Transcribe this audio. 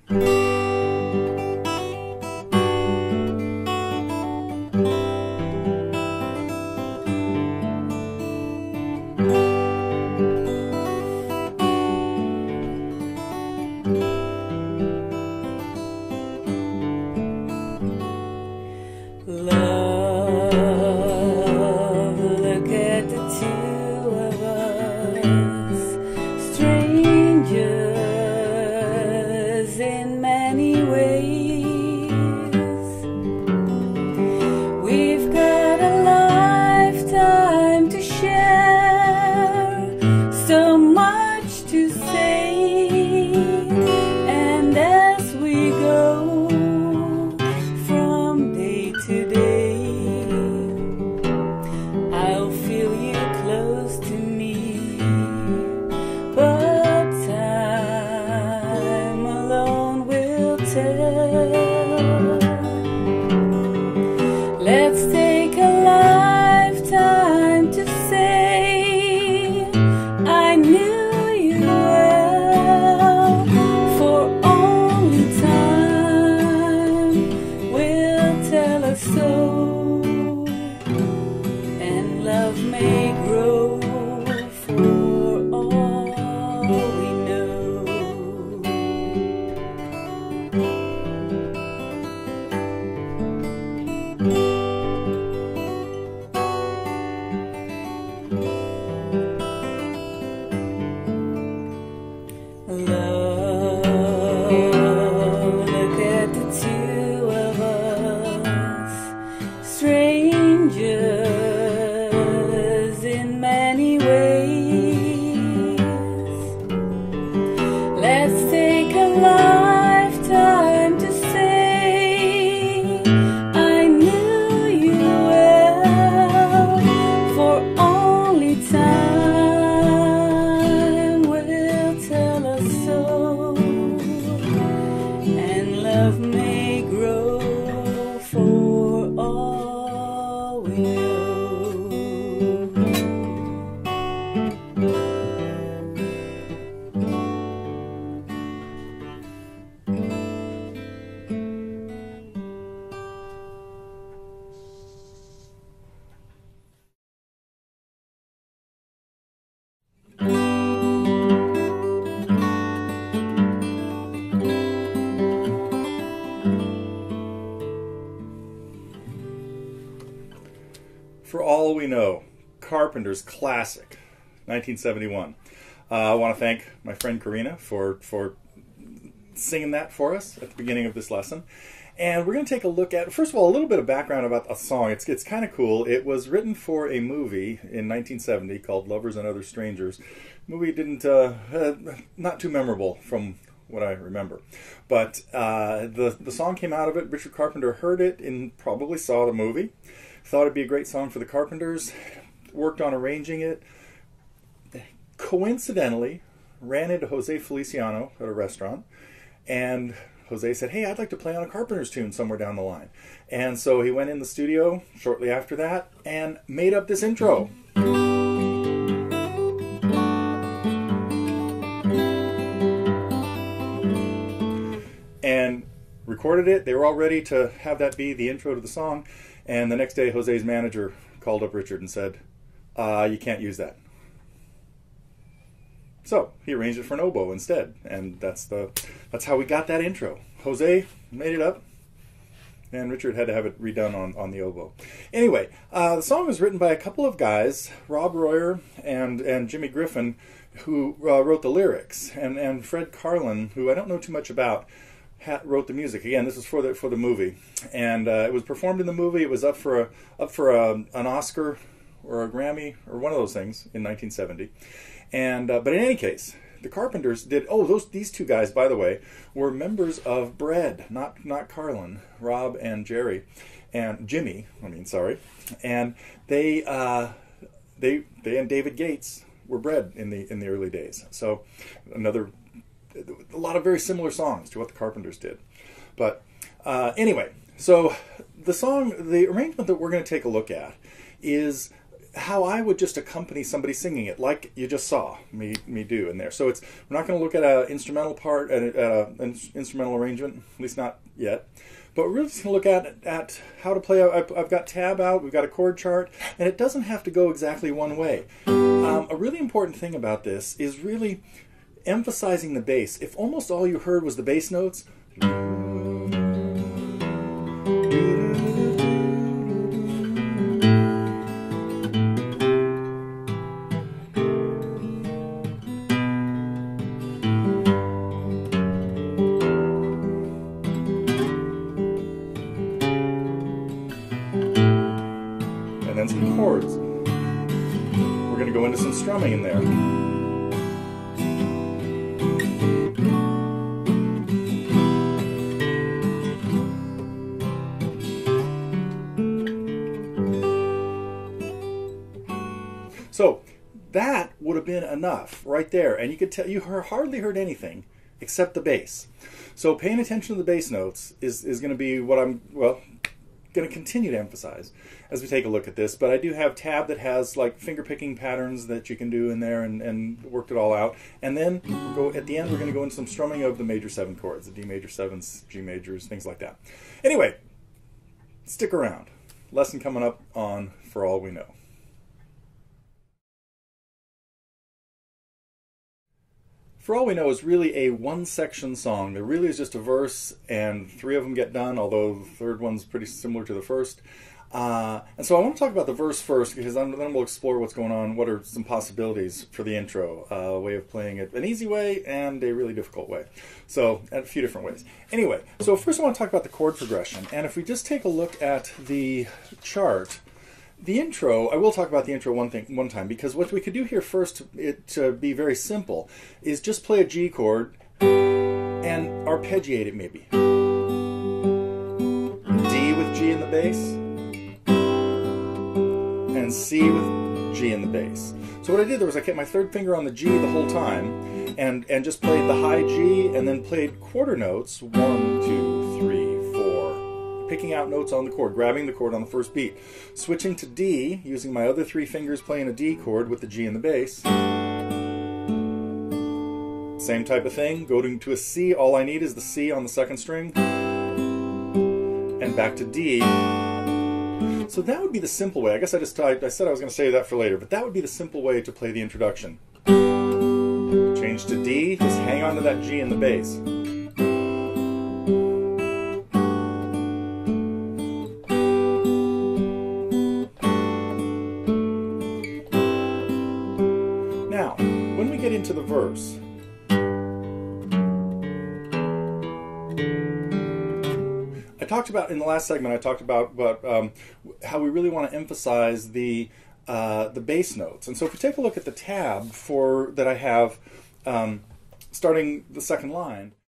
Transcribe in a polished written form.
For All We Know, Carpenters classic, 1971. I want to thank my friend Corina for singing that for us at the beginning of this lesson. And we're going to take a look at, first of all, a little bit of background about the song. It's kind of cool. It was written for a movie in 1970 called Lovers and Other Strangers. The movie didn't, not too memorable from what I remember. But the song came out of it. Richard Carpenter heard it and probably saw the movie. Thought it'd be a great song for the Carpenters. Worked on arranging it. Coincidentally, ran into Jose Feliciano at a restaurant. And Jose said, hey, I'd like to play on a Carpenters tune somewhere down the line. And so he went in the studio shortly after that and made up this intro. And recorded it. They were all ready to have that be the intro to the song. And the next day, Jose's manager called up Richard and said, you can't use that. So he arranged it for an oboe instead, and that's how we got that intro. Jose made it up, and Richard had to have it redone on the oboe. Anyway, the song was written by a couple of guys, Robb Royer and Jimmy Griffin, who wrote the lyrics, and Fred Karlin, who I don't know too much about, wrote the music. Again, this was for the movie, and it was performed in the movie. It was up for an Oscar or a Grammy or one of those things in 1970. And but in any case, the Carpenters did. Oh, these two guys, by the way, were members of Bread, not Karlin, Rob and Jerry, and Jimmy. And they and David Gates were Bread in the early days. So a lot of very similar songs to what the Carpenters did. But anyway, so the arrangement that we're going to take a look at is how I would just accompany somebody singing it, like you just saw me do in there. So we're not going to look at an instrumental part, at an instrumental arrangement, at least not yet. But we're really just going to look at how to play. I've got tab out, we've got a chord chart, and it doesn't have to go exactly one way. A really important thing about this is really emphasizing the bass. If almost all you heard was the bass notes, and then some chords. We're going to go into some strumming in there. So that would have been enough right there, and you could tell you hardly heard anything except the bass. So paying attention to the bass notes is going to be what I'm going to continue to emphasize as we take a look at this. But I do have tab that has like finger picking patterns that you can do in there, and worked it all out. And then at the end we're going to go into some strumming of the major 7 chords, the D major 7s, G majors, things like that. Anyway, stick around. Lesson coming up on For All We Know. For All We Know is really a one-section song. There really is just a verse, and 3 of them get done, although the third one's pretty similar to the first. And so I want to talk about the verse first, because then we'll explore what's going on, what are some possibilities for the intro, a way of playing it, an easy way and a really difficult way. So, a few different ways. Anyway, so first I want to talk about the chord progression. And if we just take a look at the chart, the intro, I will talk about the intro one time, because what we could do here first, to be very simple, is just play a G chord and arpeggiate it maybe. D with G in the bass, and C with G in the bass. So what I did there was I kept my third finger on the G the whole time, and just played the high G, and then played quarter notes, 1, 2, 3, 4, picking out notes on the chord, grabbing the chord on the first beat, switching to D, using my other 3 fingers playing a D chord with the G in the bass. Same type of thing, going to a C, all I need is the C on the 2nd string, and back to D. So that would be the simple way. I guess I said I was going to save that for later, but that would be the simple way to play the introduction. Change to D, just hang on to that G in the bass. Now, when we get into the verse, talked about in the last segment. I talked about how we really want to emphasize the bass notes. And so if we take a look at the tab that I have starting the 2nd line,